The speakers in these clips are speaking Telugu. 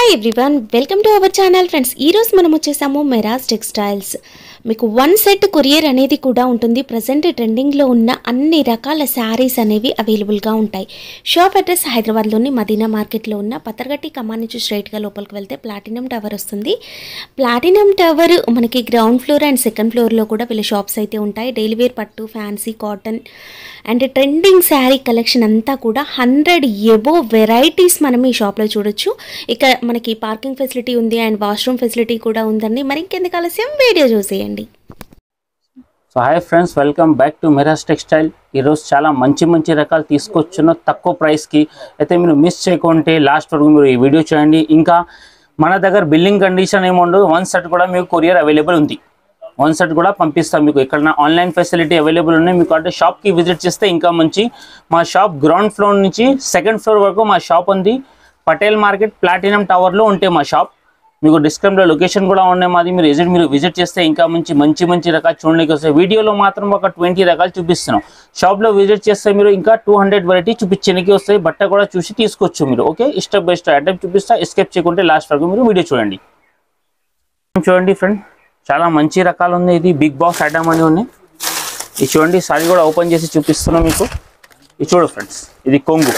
Hi everyone, welcome to our channel friends. ఈరోజు మనం వచ్చేసాము మెరాజ్ టెక్స్టైల్స్. మీకు 1 సెట్ కొరియర్ అనేది కూడా ఉంటుంది. ప్రజెంట్ ట్రెండింగ్లో ఉన్న అన్ని రకాల శారీస్ అనేవి అవైలబుల్గా ఉంటాయి. షాప్ అడ్రస్ హైదరాబాద్లోని మదీనా మార్కెట్లో ఉన్న పతర్గట్టి కమాన్ నుంచి స్ట్రైట్గా లోపలికి వెళ్తే ప్లాటినం టవర్ వస్తుంది. ప్లాటినం టవర్ మనకి గ్రౌండ్ ఫ్లోర్ అండ్ సెకండ్ ఫ్లోర్లో కూడా వీళ్ళ షాప్స్ అయితే ఉంటాయి. డైలీ వేర్ పట్టు, fancy, cotton and trending sari collection అంతా కూడా 100 ఎబోవ్ వెరైటీస్ మనం ఈ షాప్లో చూడొచ్చు. ఇక మనకి పార్కింగ్ ఫెసిలిటీ ఉంది అండ్ వాష్రూమ్ ఫెసిలిటీ కూడా ఉందండి. మరి ఇంకెందుకు ఆలస్యం, వీడియో చూసేయండి. So hi friends, welcome back to Meraj textile. ఈరోజు చాలా మంచి రకాలు తీసుకొచ్చిన తక్కువ ప్రైస్కి. అయితే మీరు మిస్ చేయకుంటే లాస్ట్ వరకు మీరు ఈ వీడియో చేయండి. ఇంకా మన దగ్గర బిల్లింగ్ కండిషన్ ఏముండదు. 1 సెట్ కూడా మీకు కొరియర్ అవైలబుల్ ఉంది. 1 సెట్ కూడా పంపిస్తాం మీకు. ఎక్కడైనా ఆన్లైన్ ఫెసిలిటీ అవైలబుల్ ఉన్నాయి మీకు. అంటే షాప్కి విజిట్ చేస్తే ఇంకా మంచి. మా షాప్ గ్రౌండ్ ఫ్లోర్ నుంచి సెకండ్ ఫ్లోర్ వరకు మా షాప్ ఉంది. పటేల్ మార్కెట్ ప్లాటినం టవర్లో ఉంటే మా షాప్. మీకు డిస్క్రిప్షన్లో లొకేషన్ కూడా ఉన్నాయి మాది. మీరు విజిట్ చేస్తే ఇంకా మంచి రకాలు చూడడానికి వస్తాయి. వీడియోలో మాత్రం ఒక 20 రకాలు చూపిస్తున్నాం. షాప్లో విజిట్ చేస్తే మీరు ఇంకా 200 వెరైటీ చూపించడానికి వస్తాయి. బట్ట కూడా చూసి తీసుకోవచ్చు మీరు. Okay, step by step item చూపిస్తా. ఎస్కేప్ చేయకుంటే లాస్ట్ వరకు మీరు వీడియో చూడండి. ఫ్రెండ్, చాలా మంచి రకాలు ఉన్నాయి. ఇది బిగ్ బాక్స్ ఐటమ్ అని ఉన్నాయి. ఇది చూడండి, సారీ కూడా ఓపెన్ చేసి చూపిస్తున్నాం మీకు. ఇది చూడు ఫ్రెండ్స్, ఇది కొంగు.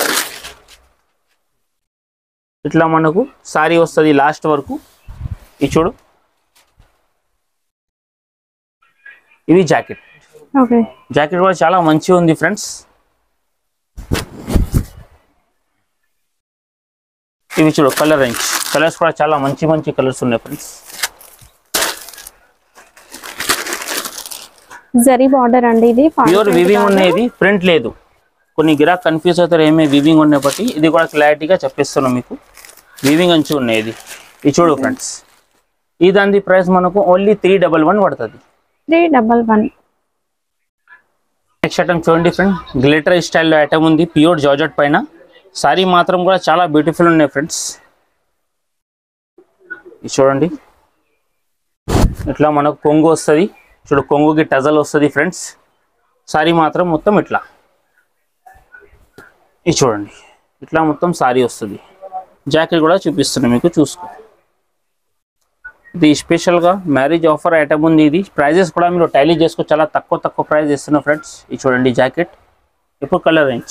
ఇట్లా మనకు సారీ వస్తుంది లాస్ట్ వరకు. ఇది చూడు, ఇది జాకెట్. జాకెట్ కూడా చాలా మంచిగా ఉంది ఫ్రెండ్స్. ఇవి చూడు కలర్ రేంజ్. కలర్స్ కూడా చాలా మంచి కలర్స్ ఉన్నాయి ఫ్రెండ్స్. జరీ బార్డర్ అండి. ఇది ప్యూర్ వివింగ్ ఉన్నది, ప్రింట్ లేదు. కొన్ని గిరాక్ కన్ఫ్యూజ్ అవుతారు ఏమే వివింగ్ ఉన్నాయి బట్టి. ఇది కూడా క్లారిటీగా చెప్పిస్తున్నాం మీకు. వివింగ్ అంచు ఉన్నాయి. ఇది చూడు ఫ్రెండ్స్, ఈ దాని ప్రైస్ మనకు ఓన్లీ 311 పడుతుంది. 311. నెక్స్ట్ ఐటమ్ చూడండి ఫ్రెండ్, గ్లిటర్ స్టైల్లో ఐటమ్ ఉంది. ప్యూర్ జార్జెట్ పైన సారీ మాత్రం కూడా చాలా బ్యూటిఫుల్ ఉన్నాయి ఫ్రెండ్స్. ఇది చూడండి, ఇట్లా మనకు కొంగు వస్తుంది. చూడు, కొంగుకి టజల్ వస్తుంది ఫ్రెండ్స్. సారీ మాత్రం మొత్తం ఇట్లా. ఇది చూడండి, ఇట్లా మొత్తం సారీ వస్తుంది. జాకెట్ కూడా చూపిస్తున్నాను మీకు, చూసుకో. ఇది స్పెషల్గా మ్యారేజ్ ఆఫర్ ఐటమ్ ఉంది. ఇది ప్రైజెస్ కూడా మీరు టాలీ చేసుకో. చాలా తక్కువ ప్రైస్ ఇస్తున్నాం ఫ్రెండ్స్. ఇది చూడండి జాకెట్. ఇప్పుడు కలర్ రేంజ్.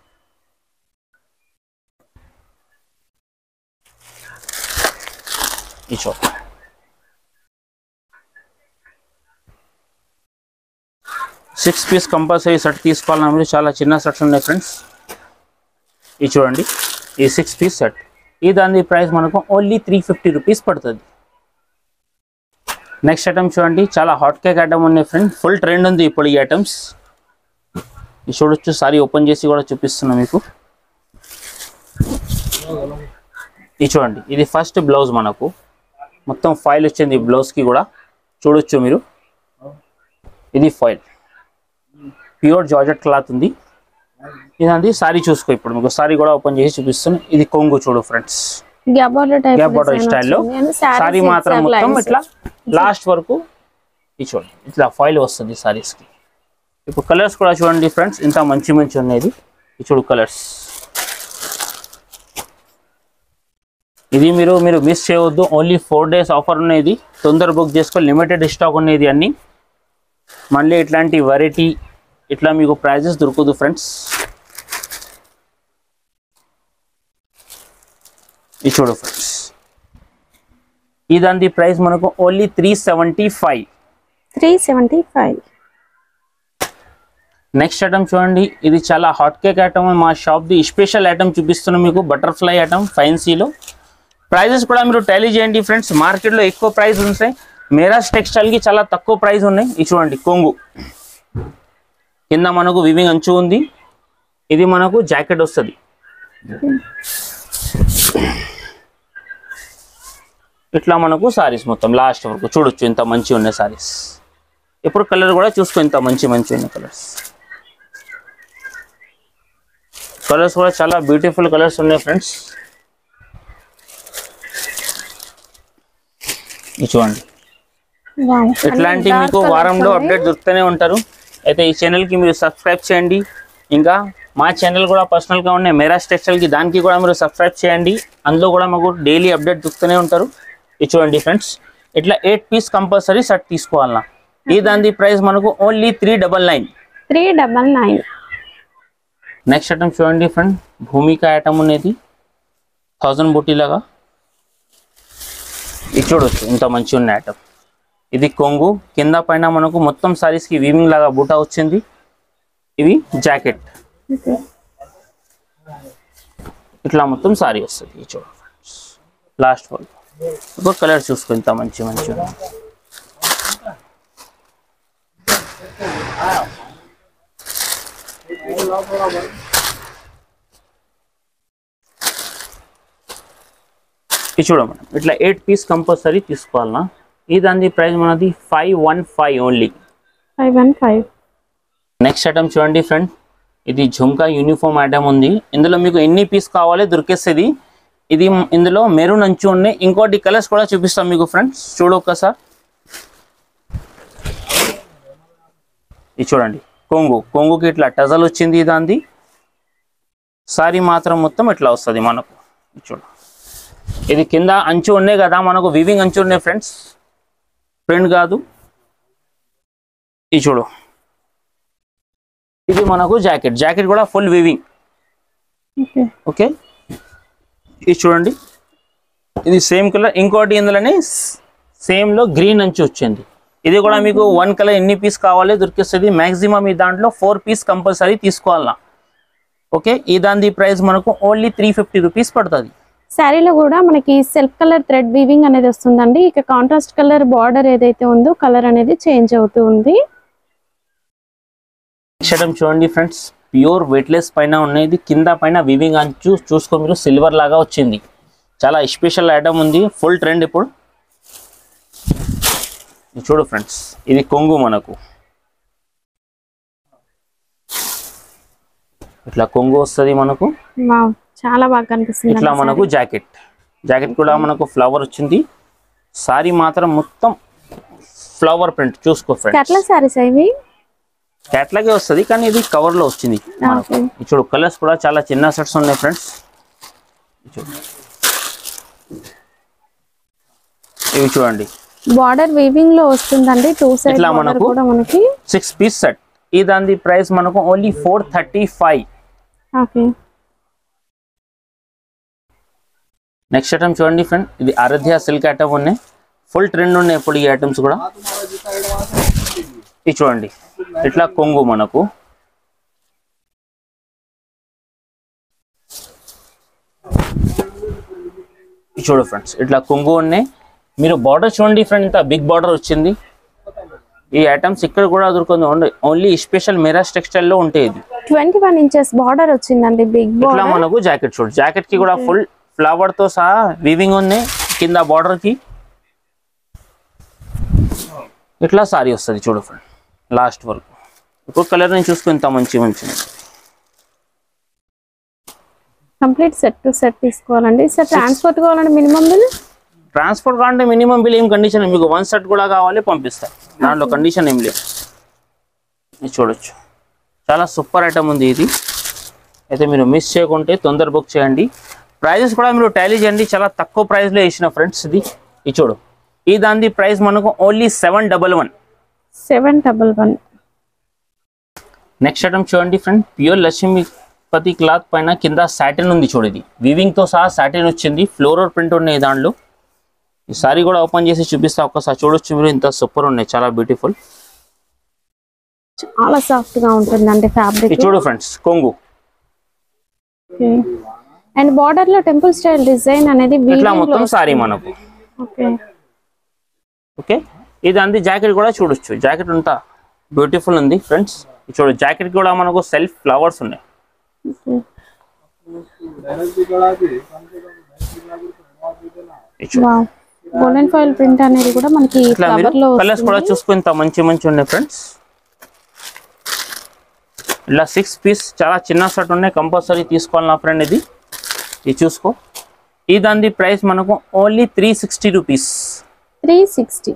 ఇది చూడండి, 6 పీస్ కంపల్సరీ సెట్ తీసుకోవాలన్నా మీరు. చాలా చిన్న సెట్స్ ఉన్నాయి ఫ్రెండ్స్. ఇది చూడండి, ఈ 6 పీస్ సెట్. ఈ దాని ప్రైస్ మనకు ఓన్లీ 350 రూపీస్ పడుతుంది. నెక్స్ట్ ఐటమ్ చూడండి, చాలా హాట్ కేక్ ఐటమ్ ఉన్నాయి ఫ్రెండ్. ఫుల్ ట్రెండ్ ఉంది ఇప్పుడు ఈ ఐటమ్స్. ఇది చూడొచ్చు, సారీ ఓపెన్ చేసి కూడా చూపిస్తున్నాం మీకు. ఇది చూడండి, ఇది ఫస్ట్ బ్లౌజ్ మనకు. మొత్తం ఫాయిల్ వచ్చింది ఈ బ్లౌజ్కి కూడా, చూడొచ్చు మీరు. ఇది ఫాయిల్, ప్యూర్ జార్జెట్ క్లాత్ ఉంది. ఇదండి సారీ చూసుకో. ఇప్పుడు మీకు సారీ కూడా ఓపెన్ చేసి చూపిస్తున్నాను. ఇది కొంగు చూడు ఫ్రెండ్స్, గ్యాప్ బార్డర్ స్టైల్లో. సారీ మాత్రం మొత్తం ఇట్లా లాస్ట్ వరకు. ఇది చూడండి, ఇట్లా ఫాయిల్ వస్తుంది సారీస్కి. ఇప్పుడు కలర్స్ కూడా చూడండి ఫ్రెండ్స్, ఇంత మంచి ఉన్నది. ఇది చూడు కలర్స్. ఇది మీరు మిస్ చేయవద్దు. ఓన్లీ 4 డేస్ ఆఫర్ ఉన్నది. తొందర బుక్ చేసుకో. లిమిటెడ్ స్టాక్ ఉన్నది అన్నీ. మళ్ళీ ఇట్లాంటి వెరైటీ ఇట్లా మీకు ప్రైజెస్ దొరకదు ఫ్రెండ్స్. ఇది చూడు ఫ్రెండ్స్, ఈ దాని ప్రైస్ మనకు ఓన్లీ 375. నెక్స్ట్ ఐటమ్ చూడండి, ఇది చాలా హాట్ కేక్ ఐటమ్. మా షాప్ది స్పెషల్ ఐటమ్ చూపిస్తున్నాం మీకు. Butterfly item ఫ్యాన్సీలో. ప్రైజెస్ కూడా మీరు టాలీ చేయండి ఫ్రెండ్స్. మార్కెట్లో ఎక్కువ ప్రైస్ ఉంటాయి, మెరాజ్ టెక్స్టైల్కి చాలా తక్కువ ప్రైస్ ఉన్నాయి. ఇది చూడండి కొంగు, కింద మనకు వివింగ్ అంచు ఉంది. ఇది మనకు జాకెట్ వస్తుంది. ఇట్లా మనకు సారీస్ మొత్తం లాస్ట్ వరకు చూడొచ్చు. ఇంత మంచి ఉన్నాయి సారీస్. ఇప్పుడు కలర్ కూడా చూసుకో, ఇంత మంచి ఉన్నాయి కలర్స్. కలర్స్ కూడా చాలా బ్యూటిఫుల్ కలర్స్ ఉన్నాయి ఫ్రెండ్స్. చూడండి, ఇట్లాంటి మీకు వారంలో అప్డేట్ దొరుకుతూనే ఉంటారు. అయితే ఈ ఛానల్కి మీరు సబ్స్క్రైబ్ చేయండి. ఇంకా మా ఛానల్ కూడా పర్సనల్గా ఉన్నాయి మెరాజ్ టెక్స్టైల్కి, దానికి కూడా మీరు సబ్స్క్రైబ్ చేయండి. అందులో కూడా మాకు డైలీ అప్డేట్ దొరుకుతూనే ఉంటారు. ఇది చూడండి ఫ్రెండ్స్, ఇట్లా 8 పీస్ కంపల్సరీ సెట్ తీసుకోవాలన్నా. ఈ దాని ప్రైస్ మనకు ఓన్లీ 399. 399. నెక్స్ట్ ఐటమ్ చూడండి ఫ్రెండ్, భూమిక ఐటమ్ ఉన్నది 1000 బూటీ లాగా. ఇది చూడొచ్చు ఇంత మంచి ఉన్న ఐటమ్. ఇది కొంగు, కింద పైన మనకు మొత్తం సారీస్కి వీవింగ్ లాగా బూటా వచ్చింది. ఇవి జాకెట్, ఇట్లా మొత్తం సారీ వస్తుంది. ఇది చూడండి ఫ్రెండ్స్, లాస్ట్ వన్ ఒక కలర్ చూసుకో ఇంత మంచి మంచి ఉంది. ఇది చూడ మేడం, ఇట్లా 8 పీస్ కంపల్సరీ తీసుకోవాలన్నా. ఈ దాని ప్రైస్ మనది 515 ఓన్లీ. 515. నెక్స్ట్ ఐటమ్ చూడండి ఫ్రెండ్, ఇది ఝుమ్కా యూనిఫామ్ ఐటమ్ ఉంది. ఇందులో మీకు ఎన్ని పీస్ కావాలి దొరికేస్తుంది. ఇది ఇందులో మెరూన్ అంచు ఉన్నాయి. ఇంకోటి కలర్స్ కూడా చూపిస్తాం మీకు ఫ్రెండ్స్, చూడొక్కసారి. ఇది చూడండి కొంగుకి ఇట్లా టజల్ వచ్చింది. దాంది సారీ మాత్రం మొత్తం ఇట్లా వస్తుంది మనకు. చూడ, ఇది కింద అంచు ఉన్నాయి కదా మనకు, వీవింగ్ అంచు ఉన్నాయి ఫ్రెండ్స్, ప్రింట్ కాదు. ఇది చూడు, ఇది మనకు జాకెట్ కూడా ఫుల్ వీవింగ్. ఓకే, ఇది చూడండి, ఇది సేమ్ కలర్. ఇంకోటి ఇందులోనే సేమ్ లో గ్రీన్ అంచు వచ్చింది. ఇది కూడా మీకు 1 కలర్ ఎన్ని పీస్ కావాలి దొరికిస్తుంది. మాక్సిమం ఈ దాంట్లో 4 పీస్ కంపల్సరీ తీసుకోవాలన్నా. ఓకే, ఈ దాని ప్రైస్ మనకు ఓన్లీ 350 రూపీస్ పడుతుంది. శారీలో కూడా మనకి సెల్ఫ్ కలర్ థ్రెడ్ వీవింగ్ అనేది వస్తుందండి. ఇక కాంట్రాస్ట్ కలర్ బార్డర్ ఏదైతే ఉందో కలర్ అనేది చేంజ్ అవుతూ ఉంది. చూడండి ఫ్రెండ్స్, ప్యూర్ వెయిట్లెస్ పైన ఉన్నది, కింద పైన వీవింగ్ అంచు చూసుకో మీరు, సిల్వర్ లాగా వచ్చింది. చాలా స్పెషల్ ఐటమ్ ఉంది, ఫుల్ ట్రెండ్ ఇప్పుడు. చూడు ఫ్రెండ్స్, ఇది కొంగు మనకు ఇట్లా కొంగు వస్తుంది మనకు. చాలా బాగా కనిపిస్తుంది. ఇట్లా మనకు జాకెట్ కూడా మనకు ఫ్లవర్ వచ్చింది. సారీ మాత్రం మొత్తం ఫ్లవర్ ప్రింట్ చూసుకో ఫ్రెండ్స్. కేటలాగ్ సారీస్ ఇవి, కేటలాగే వస్తుంది కానీ ఇది కవర్ లో వచ్చింది మనకు. చూడు కలర్స్ కూడా చాలా చిన్న సెట్స్ ఉన్నాయి ఫ్రెండ్స్. ఇవి చూడండి, బార్డర్ వీవింగ్ లో వస్తుందండి. 2 సైడ్ ఇట్లా బార్డర్ మనకు కూడా మనకి 6 పీస్ సెట్. ఈ దాని ప్రైస్ మనకు ఓన్లీ 435. ఓకే, నెక్స్ట్ ఐటమ్ చూడండి ఫ్రెండ్, ఇది ఆరాధ్య సిల్క్ ఐటమ్ ఉన్నాయి. ఫుల్ ట్రెండ్ ఉన్నాయి ఇప్పుడు ఈ ఐటమ్స్ కూడా. ఇది చూడండి, ఇట్లా కొంగు మనకు. ఇది చూడు ఫ్రెండ్స్, ఇట్లా కొంగు ఉన్నాయి. మీరు బార్డర్ చూడండి ఫ్రెండ్, ఇంత బిగ్ బార్డర్ వచ్చింది. ఈ ఐటమ్స్ ఇక్కడ కూడా దొరుకుతుంది, ఓన్లీ స్పెషల్ మెరాజ్ టెక్స్టైల్ లో ఉంటాయి. ఇది 21 ఇంచెస్ బార్డర్ వచ్చిందండి, బిగ్ ఇట్లా బార్డర్. మనకు జాకెట్ చూడు, జాకెట్ కి కూడా ఫుల్ ఫ్లవర్ తో సహా వీవింగ్ ఉన్నాయి. కింద బార్డర్ కి ఇట్లా సారీ వస్తుంది చూడు ఫ్రెండ్, లాస్ట్ వరకు. ఇప్పుడు కలర్ నేను చూసుకుని ఇంత మంచి కంప్లీట్ సెట్ టు సెట్ తీసుకోవాలండి. సార్ ట్రాన్స్పోర్ట్ కావాలంటే మినిమం బిల్? ట్రాన్స్పోర్ట్ కావాలంటే మినిమం బిల్ ఏం కండిషన్, మీకు 1 సెట్ కూడా కావాలి పంపిస్తాను, దాంట్లో కండిషన్ ఏం లేదు. ఇది చూడొచ్చు, చాలా సూపర్ ఐటమ్ ఉంది. ఇది అయితే మీరు మిస్ చేయకుంటే తొందర బుక్ చేయండి. ప్రైజెస్ కూడా మీరు టాలీ చేయండి, చాలా తక్కువ ప్రైస్లో వేసిన ఫ్రెండ్స్. ఇది చూడు, ఈ దాని ప్రైస్ మనకు ఓన్లీ 711. 711. నెక్స్ట్ ఐటమ్ చూడండి ఫ్రెండ్, ప్యూర్ లక్ష్మీపతి క్లాత్ పైన కింద సాటిన్ ఉంది చూడు. ఇది వీవింగ్ తో సహా సాటిన్ వచ్చింది, ఫ్లోరల్ ప్రింట్ ఉన్నాయి దాంట్లో. ఈ సారీ కూడా ఓపెన్ చేసి చూపిస్తా ఒకసారి, చూడొచ్చు మీరు, ఇంత సూపర్ ఉన్నాయి, చాలా బ్యూటిఫుల్, చాలా సాఫ్ట్ గా ఉంటుందండి ఫ్యాబ్రిక్. చూడు ఫ్రెండ్స్, కొంగు అండ్ బార్డర్ లో టెంపుల్ స్టైల్ డిజైన్ అనేది ఇట్లా మొత్తం సారీ మనకు. ఓకే, ఇది అంది జాకెట్ కూడా చూడొచ్చు, జాకెట్ అంతా బ్యూటిఫుల్ ఉంది ఫ్రెండ్స్. చూడు, జాకెట్ కూడా మనకు సెల్ఫ్ ఫ్లవర్స్ ఉన్నాయి. గోల్డెన్ ఫాయిల్ ప్రింట్ అనేది కూడా మనకి ఫ్లవర్ లో కలర్స్ కూడా చూసుకుంటా మంచి ఉన్నాయి ఫ్రెండ్స్. ఇలా 6 పీస్ చాలా చిన్న సెట్ ఉన్నాయి, కంపల్సరీ తీసుకోవాలి నా ఫ్రెండ్. ఇది చూసుకో, ఈ దాని ప్రైస్ మనకు ఓన్లీ 360 రూపీస్. 360.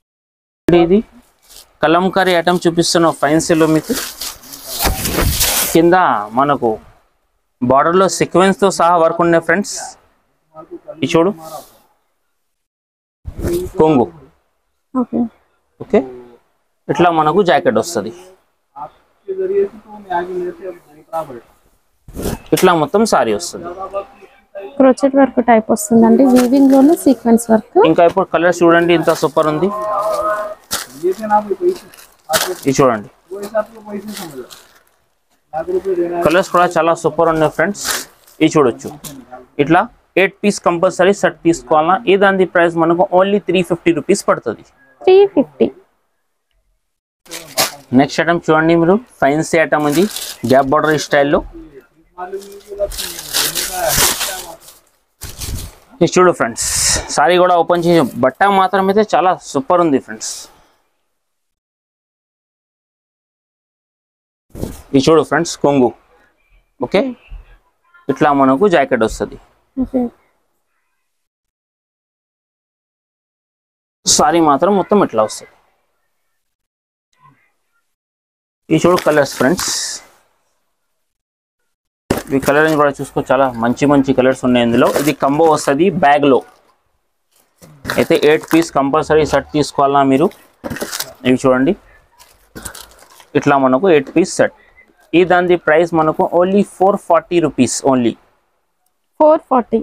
ఇది కలంకారీ ఐటమ్ చూపిస్తున్న ఫైన్సీలో మీకు కింద మనకు బార్డర్లో సీక్వెన్స్తో సహా వర్క్ ఉన్నాయి ఫ్రెండ్స్. ఇది చూడు కొంగు. ఓకే ఇట్లా మనకు జాకెట్ వస్తుంది. ఇట్లా మొత్తం సారీ వస్తుంది. క్రోచెట్ వర్క్ టైప్ వస్తుందండి, వీవింగ్ లోనే సీక్వెన్స్ వర్క్. ఇంకా ఇప్పుడు కలర్స్ చూడండి ఇంత సూపర్ ఉంది. ఇది చూడండి కలర్స్ కూడా చాలా సూపర్ ఉన్నాయి ఫ్రెండ్స్. ఇది చూడొచ్చు. ఇట్లా 8 పీస్ కంపల్సరీ సెట్ తీసుకోవాలన్నా ఈ దాని ప్రైస్ మనకు ఓన్లీ 350 రూపీస్ పడుతుంది. 350. నెక్స్ట్ ఐటమ్ చూడండి మీరు, ఫ్యాన్సీ ఐటమ్ ఇది గ్యాప్ బార్డర్ స్టైల్లో. ఇది చూడు ఫ్రెండ్స్, సారీ కూడా ఓపెన్ చేసి బట్ట మాత్రం అయితే చాలా సూపర్ ఉంది ఫ్రెండ్స్. ఇది చూడు ఫ్రెండ్స్ కొంగు. ఓకే ఇట్లా మనకు జాకెట్ వస్తుంది. సారీ మాత్రం మొత్తం ఇట్లా వస్తుంది. ఈ చూడు కలర్స్ ఫ్రెండ్స్, ఈ కలర్ కూడా చూసుకో, చాలా మంచి మంచి కలర్స్ ఉన్నాయి ఇందులో. ఇది కంబో వస్తుంది బ్యాగ్లో అయితే 8 పీస్ కంపల్సరీ సెట్ తీసుకోవాలా మీరు. ఇవి చూడండి ఇట్లా మనకు 8 పీస్ సెట్. ఈ దాని ప్రైస్ మనకు only 440 rupees only. 440.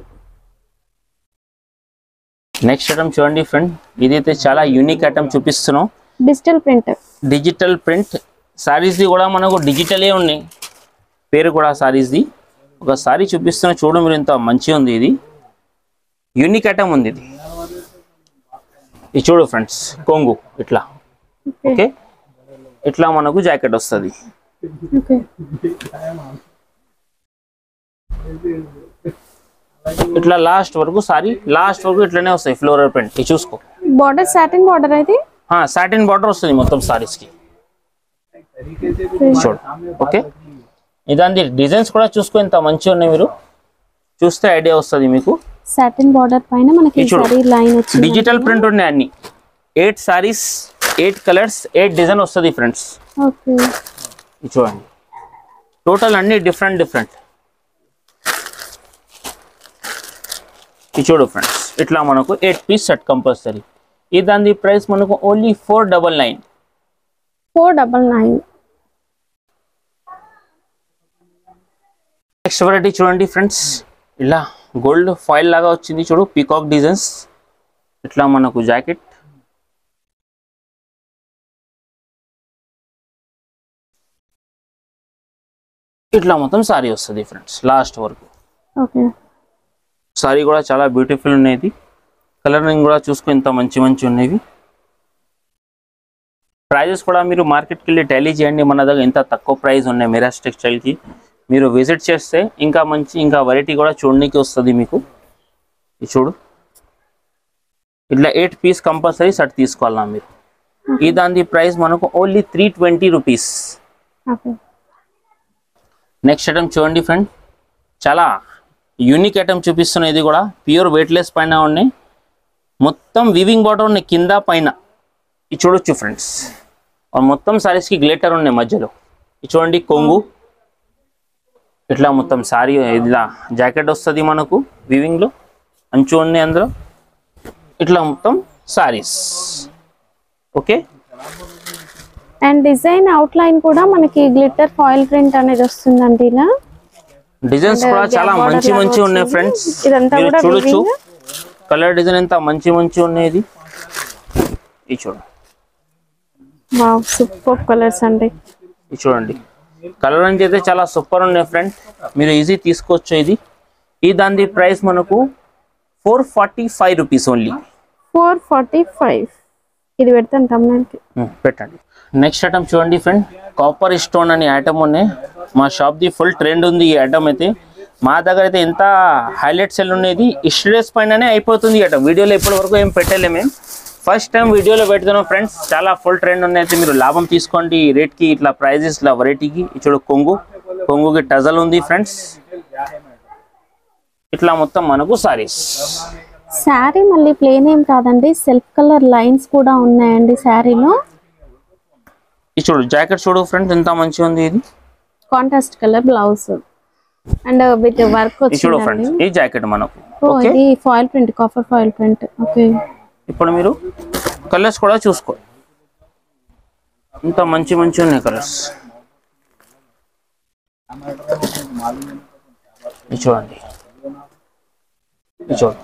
Next item చూడండి ఫ్రెండ్, ఇదైతే చాలా యూనిక్ ఐటమ్ చూపిస్తున్నాం. Digital print. డిజిటల్ ప్రింట్ సారీస్ది కూడా మనకు డిజిటలే ఉన్నాయి, పేరు కూడా సారీస్ది. ఒక సారీ చూపిస్తున్నా చూడు మీరు, ఇంత మంచిగా ఉంది. ఇది యూనిక్ ఐటమ్ ఉంది ఇది. ఇది చూడు ఫ్రెండ్స్ కొంగు ఇట్లా. ఓకే ఇట్లా మనకు జాకెట్ వస్తుంది. ఇట్లా లాస్ట్ వరకు సారీ లాస్ట్ వరకు ఇట్లానే వస్తాయి ఫ్లోరల్ ప్రింట్. ఇది చూసుకో. బార్డర్ సాటిన్ బార్డర్ అయితే సాటిన్ బార్డర్ వస్తుంది మొత్తం సారీస్ కి. చూడు ఓకే ఇదాని డిజైన్స్ కూడా చూసుకో ఎంత మంచిగా ఉన్నాయి, మీరు చూస్తే ఐడియా వస్తుంది మీకు. సాటిన్ బార్డర్ పైన మనకి సారీ లైన్ వచ్చింది. డిజిటల్ ప్రింట్ ఉన్నాయి అన్ని. 8 సారీస్ 8 కలర్స్ 8 డిజైన్ వస్తుంది ఫ్రెండ్స్. ఓకే చూడండి టోటల్ అన్ని డిఫరెంట్ డిఫరెంట్. ఇది చూడు ఫ్రెండ్స్ ఇట్లా మనకు 8 పీస్ సెట్ కంపల్సరీ. ఈ దాని ప్రైస్ మనకు ఓన్లీ 499. 499. నెక్స్ట్ వెరైటీ చూడండి ఫ్రెండ్స్, ఇలా గోల్డ్ ఫాయిల్ లాగా వచ్చింది చూడు, పీకాక్ డిజైన్స్. ఇట్లా మనకు జాకెట్. ఇట్లా మొత్తం సారీ వస్తుంది ఫ్రెండ్స్ లాస్ట్ వరకు. ఓకే సారీ కూడా చాలా బ్యూటిఫుల్ ఉన్నది. కలరింగ్ కూడా చూసుకో ఇంత మంచి మంచి ఉన్నవి. ప్రైజెస్ కూడా మీరు మార్కెట్కి వెళ్ళి టాలీ చేయండి, మన దగ్గర ఎంత తక్కువ ప్రైస్ ఉన్నాయి మిరాజ్ టెక్స్టైల్కి. మీరు విజిట్ చేస్తే ఇంకా మంచి ఇంకా వెరైటీ కూడా చూడడానికి వస్తుంది మీకు. ఇది చూడు ఇట్లా 8 పీస్ కంపల్సరీ సెట్ తీసుకోవాలన్నా మీరు. ఈ దాని ప్రైస్ మనకు ఓన్లీ 320 రూపీస్. నెక్స్ట్ ఐటమ్ చూడండి ఫ్రెండ్, చాలా యూనిక్ ఐటమ్ చూపిస్తున్నాయి. ఇది కూడా ప్యూర్ వెయిట్లెస్ పైన ఉన్నాయి, మొత్తం వీవింగ్ బార్డర్ ఉన్నాయి కింద పైన. ఇది చూడొచ్చు ఫ్రెండ్స్, మొత్తం సారీస్కి గ్లిటర్ ఉన్నాయి మధ్యలో. ఇది చూడండి కొంగు. ఇట్లా మొత్తం సారీ ఇలా జాకెట్ వస్తుంది మనకు వీవింగ్లో, అంచు ఉన్నాయి అందులో. ఇట్లా మొత్తం saris. Okay and design outline కూడా మనకి గ్లిటర్ ఫాయిల్ ప్రింట్ అనేది వస్తుందండి. ఇలా డిజైన్స్ కూడా చాలా మంచి మంచి ఉన్నాయి ఫ్రెండ్స్. మీరు చూడొచ్చు కలర్ డిజైన్ ఎంత మంచి మంచి ఉన్నాయి. ఇది చూడండి వావ్ సూపర్ కలర్స్ అండి. ఇది చూడండి కలర్ నుంచి అయితే చాలా సూపర్ ఉన్నాయి ఫ్రెండ్, మీరు ఈజీ తీసుకోవచ్చు ఇది. ఈ దాని ప్రైస్ మనకు 445 రూపీస్ ఓన్లీ. 445. ఇది పెడతాను తమ్మునికి పెట్టండి. నెక్స్ట్ ఐటమ్ చూడండి ఫ్రెండ్, కాపర్ స్టోన్ అనే ఐటమ్ ఉన్నాయి. మా షాప్ది ఫుల్ ట్రెండ్ ఉంది ఈ ఐటమ్ అయితే. మా దగ్గర అయితే ఎంత హైలైట్ సెల్ ఉండేది, స్టేటస్ పైననే అయిపోతుంది ఈ ఐటమ్. వీడియోలో ఇప్పటి వరకు ఏం పెట్టలేము మేము, ఫస్ట్ టైం వీడియోలో పెడుతున్నాం ఫ్రెండ్స్. చాలా ఫుల్ ట్రెండ్ ఉన్నాయి అయితే మీరు లాభం తీసుకోండి ఈ రేట్కి. ఇట్లా ప్రైజెస్ ఇట్లా వెరైటీకి. చూడు కొంగు, కొంగుకి టజల్ ఉంది ఫ్రెండ్స్. ఇట్లా మొత్తం మనకు సారీస్. శారీ మళ్ళీ ప్లేన్ ఏం కాదండి, సెల్ఫ్ కలర్ లైన్స్ కూడా ఉన్నాయండి శారీలో. ఇది చూడు జాకెట్ చూడు ఫ్రెండ్స్ ఎంత మంచిగా ఉంది. ఇది contrast colour blouse and with work ఇది చూడు వచ్చిందండి. ఫ్రెండ్స్, ఈ జాకెట్ మనకు ఓ ఓకే. ఇది foil print, copper foil print. Okay, ఇప్పుడు మీరు కలర్స్ కూడా చూసుకో, ఇంత మంచి మంచి ఉన్నాయి కలర్స్. ఇది చూడండి, ఇది చూడండి,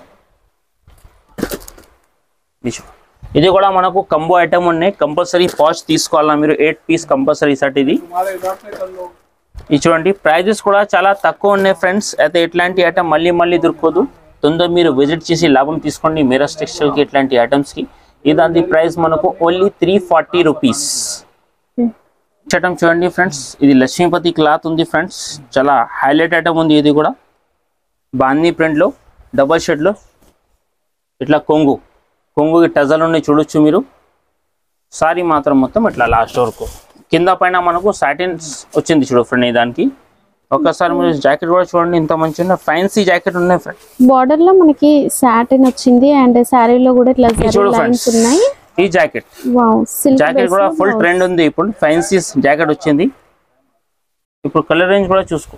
ఇది చూడండి. ఇది కూడా మనకు కంబో ఐటమ్ ఉన్నాయి, కంపల్సరీ పాచ్ తీసుకోవాలా మీరు. 8 పీస్ కంపల్సరీ సెట్ ఇది. ఇది చూడండి, ప్రైజెస్ కూడా చాలా తక్కువ ఉన్నాయి ఫ్రెండ్స్. అయితే ఇట్లాంటి ఐటమ్ మళ్ళీ మళ్ళీ దొరకదు. తొందర మీరు విజిట్ చేసి లాభం తీసుకోండి మీరాస్ టెక్స్టైల్ కి ఇట్లాంటి ఐటమ్స్ కి. ఇదాని ప్రైస్ మనకు ఓన్లీ 340 రూపీస్. ఐటమ్ చూడండి ఫ్రెండ్స్, ఇది లక్ష్మీపతి క్లాత్ ఉంది ఫ్రెండ్స్, చాలా హైలైట్ ఐటమ్ ఉంది. ఇది కూడా బాందీ ప్రింట్ లో డబల్ షేడ్ లో ఇట్లా కొంగుకి టజల్ ఉన్నాయి చూడొచ్చు మీరు. సారీ మాత్రం మొత్తం ఇట్లా లాస్ట్ వరకు కింద పైన మనకు సాటిన్స్ వచ్చింది చూడు ఫ్రెండ్. దానికి ఒక్కసారి మీరు జాకెట్ కూడా చూడండి, ఇంత మంచిగా ఫ్యాన్సీ జాకెట్ ఉన్నాయి ఫ్రెండ్. బార్డర్ లో మనకి సాటిన్ వచ్చింది అండ్ సారీలో కూడా ఇట్లా లైన్స్ ఉన్నాయి. ఈ జాకెట్ జాకెట్ కూడా ఫుల్ ట్రెండ్ ఉంది ఇప్పుడు, ఫ్యాన్సీ జాకెట్ వచ్చింది. ఇప్పుడు కలర్ రేంజ్ కూడా చూసుకో,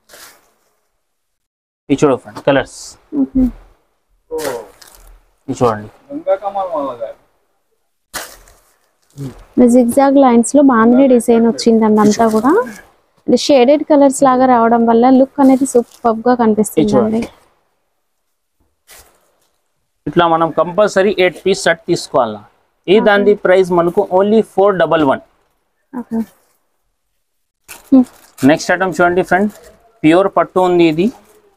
ఇది చూడు ఫ్రెండ్ కలర్స్. ఇది చూడండి, జిగ్జాగ్ లైన్స్ లో బాంధనీ డిజైన్ వచ్చిందండి. అంతా కూడా షేడెడ్ కలర్స్ లాగా రావడం వల్ల లుక్ అనేది సూపర్ గా కనిపిస్తుంది. ఇట్లా మనం కంపల్సరీ 8 పీస్ సెట్ తీసుకోవాలా. ఈ దాని ప్రైస్ మనకు ఓన్లీ 411. నెక్స్ట్ ఐటమ్ చూడండి ఫ్రెండ్, ప్యూర్ పట్టు ఉంది. ఇది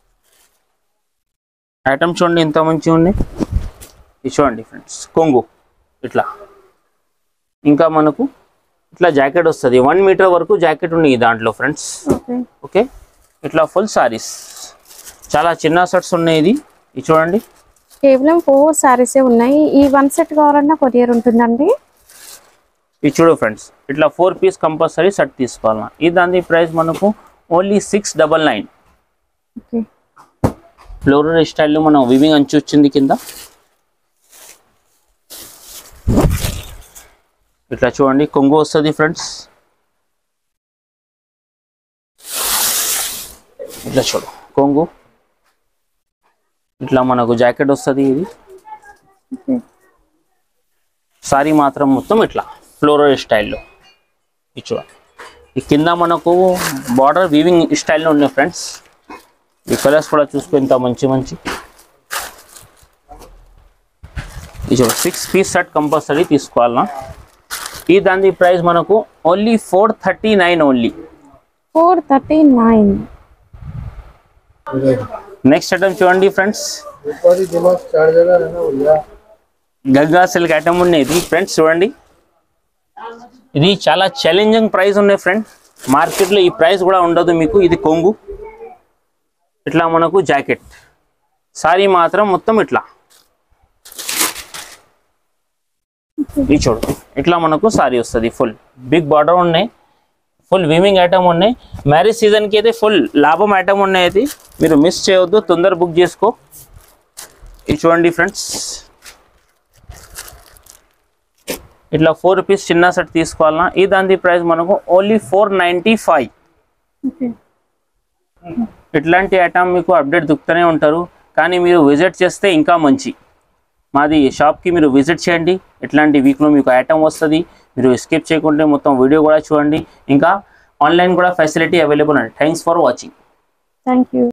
ఐటమ్ చూడండి ఎంత మంచిగా ఉంది. ఇది చూడండి ఫ్రెండ్స్, కొంగు ఇట్లా, ఇంకా మనకు ఇట్లా జాకెట్ వస్తుంది. 1 మీటర్ వరకు జాకెట్ ఉంది దాంట్లో ఫ్రెండ్స్. ఓకే, ఇట్లా ఫుల్ సారీస్, చాలా చిన్న సెట్స్ ఉన్నాయి. ఇది చూడండి, కేవలం 4 సారీస్ ఉన్నాయి. ఈ 1 సెట్ కావాలన్నా కొరియర్ ఉంటుందండి. ఇది చూడు ఫ్రెండ్స్, ఇట్లా 4 పీస్ కంపల్సరీ సెట్ తీసుకోవాలన్నా. ఈ దాని ప్రైస్ మనకు ఓన్లీ 699. ఫ్లోరల్ స్టైల్లో మనం వివింగ్ అంచు వచ్చింది కింద. ఇట్లా చూడండి, కొంగు వస్తుంది ఫ్రెండ్స్. ఇట్లా చూడు కొంగు, ఇట్లా మనకు జాకెట్ వస్తుంది. ఇది సారీ మాత్రం మొత్తం ఇట్లా ఫ్లోరల్ స్టైల్లో. ఇది చూడండి, ఈ కింద మనకు బార్డర్ వీవింగ్ స్టైల్లో ఉన్నాయి ఫ్రెండ్స్. ఈ కలర్స్ కూడా చూసుకో, ఇంత మంచి మంచి. ఇది చూడు, 6 పీస్ సెట్ కంపల్సరీ తీసుకోవాలన్నా. ఈ దాని ప్రైస్ మనకు ఓన్లీ 439 ఓన్లీ. 439. నెక్స్ట్ ఐటమ్ చూడండి ఫ్రెండ్స్, గగ్గా సిల్క్ ఐటమ్ ఉన్నాయి ఫ్రెండ్స్. చూడండి, ఇది చాలా ఛాలెంజింగ్ ప్రైస్ ఉన్నాయి ఫ్రెండ్, మార్కెట్లో ఈ ప్రైస్ కూడా ఉండదు మీకు. ఇది కొంగు, ఇట్లా మనకు జాకెట్, సారీ మాత్రం మొత్తం ఇట్లా. ఇది చూడు, ఇట్లా మనకు సారీ వస్తుంది. ఫుల్ బిగ్ బార్డర్ ఉన్నాయి, ఫుల్ వీవింగ్ ఐటమ్ ఉన్నాయి. మ్యారేజ్ సీజన్కి అయితే ఫుల్ లాభం ఐటమ్ ఉన్నాయి. అది మీరు మిస్ చేయవద్దు, తొందర బుక్ చేసుకో. ఇది చూడండి ఫ్రెండ్స్, ఇట్లా 4 పీస్ చిన్న సెట్ తీసుకోవాలన్నా. ఈ దాని ప్రైస్ మనకు ఓన్లీ 495. ఇట్లాంటి ఐటమ్ మీకు అప్డేట్ దొరుకుతూనే ఉంటారు, కానీ మీరు విజిట్ చేస్తే ఇంకా మంచి. మాది షాప్కి మీరు విజిట్ చేయండి, ఇట్లాంటి వీక్లో మీకు ఐటమ్ వస్తుంది. మీరు స్కిప్ చేయకుంటే మొత్తం వీడియో కూడా చూడండి. ఇంకా ఆన్లైన్ కూడా ఫెసిలిటీ అవైలబుల్ ఉంది. Thanks for watching. Thank you.